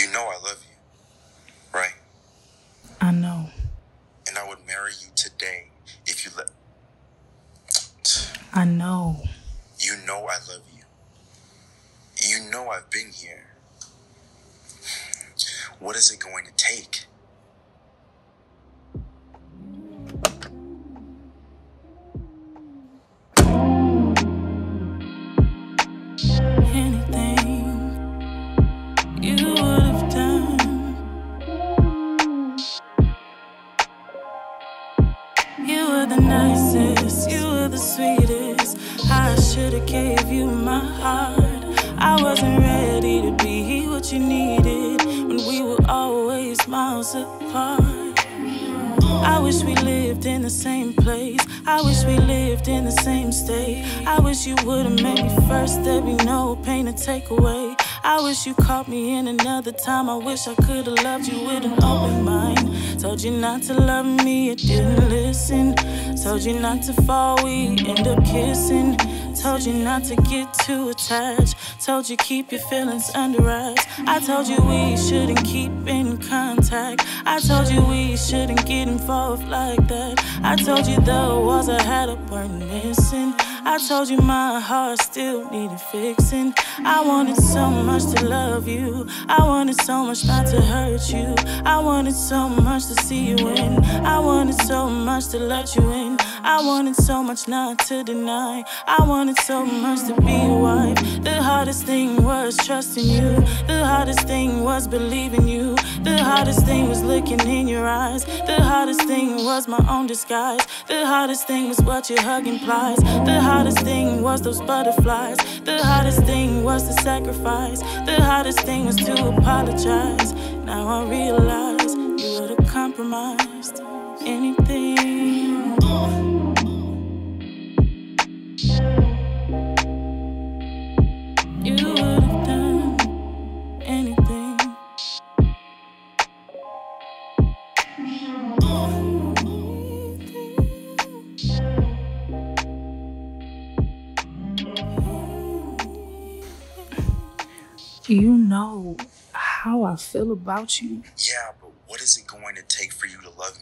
know I love you, right? I know. And I would marry you today if you let... I know. You know I love you. You know I've been here. What is it going to take? Anything you would have done. You were the nicest, you were the sweetest. I should've gave you my heart. I wasn't ready to be what you needed when we were always miles apart. I wish we lived in the same place. I wish we lived in the same state. I wish you would've made me first. There'd be no pain to take away. I wish you caught me in another time. I wish I could've loved you with an open mind. Told you not to love me, you didn't listen. Told you not to fall, we end up kissing. Told you not to get too attached. Told you keep your feelings under wraps. I told you we shouldn't keep in contact. I told you we shouldn't get involved like that. I told you the walls I had up weren't missing. I told you my heart still needed fixing. I wanted so much to love you. I wanted so much not to hurt you. I wanted so much to see you win. I wanted so much to let you in. I wanted so much not to deny. I wanted so much to be your wife. The hardest thing was trusting you. The hardest thing was believing you. The hardest thing was looking in your eyes. The hardest thing was my own disguise. The hardest thing was what your hug implies. The hardest thing was those butterflies. The hardest thing was the sacrifice. The hardest thing was to apologize. Now I realize you would have compromised anything. You would have done anything. You know how I feel about you. Yeah, but what is it going to take for you to love